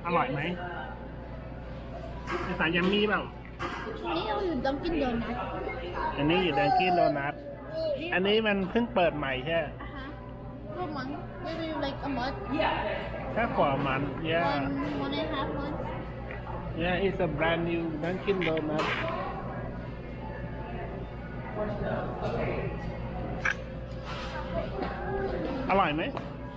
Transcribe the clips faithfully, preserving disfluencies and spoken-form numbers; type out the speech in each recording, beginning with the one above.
อร่อยไหมภาษายัมมี่เปล่าอันนี้เราอยู่ดังกินโดนัทอันนี้อยู่ดังกี้โดนัทอันนี้มันเพิ่งเปิดใหม่ใช่อ่ะฮะก็มัน maybe like a month แค่ขวามัน yeah one one and a half month yeah it's a brand new Dunkin' Donut อร่อยไหม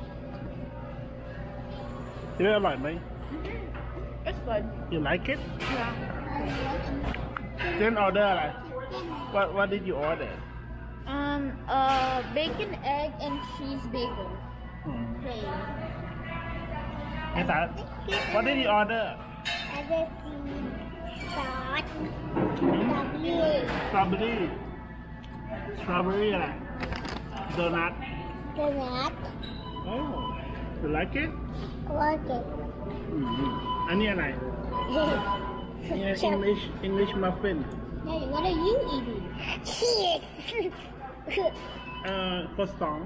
คิดว่าอร่อยไหม it's good you like it yeah เจนออเดอร์อะไร what what did you order um uh bacon egg and cheese bagel อืม okay ภาษา what did you order Ada salt, tapi strawberry strawberry อะไร donut donat, oh you like it water. อืมอันนี้อะไร เนี่ย English English muffin yeah what are you eating Cheese. เอ่อ croissant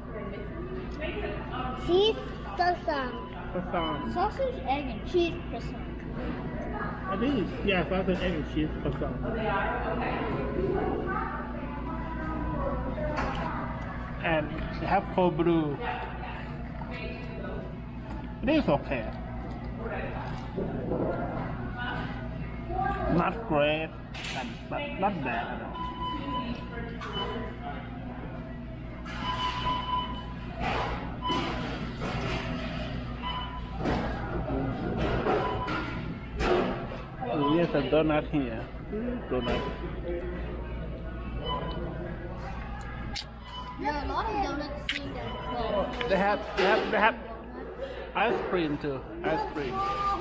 Cheese croissant. croissant sausage egg and cheese croissant I think it's yeah sausage egg and cheese croissant and they have cold brew it is okay not great and but not bad at all oh yes a donut here donut there are a lot of donuts in there well, they have they have they have ice cream too ice cream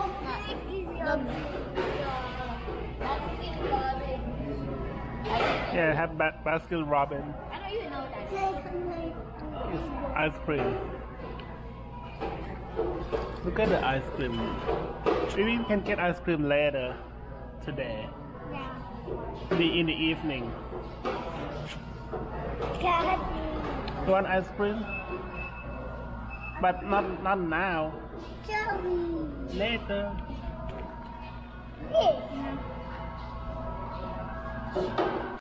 yeah have ba Baskin Robbins I know you know that it's ice cream look at the ice cream maybe we can get ice cream later today maybe in the evening Cat. you want ice cream but not not now Jelly. later Yes.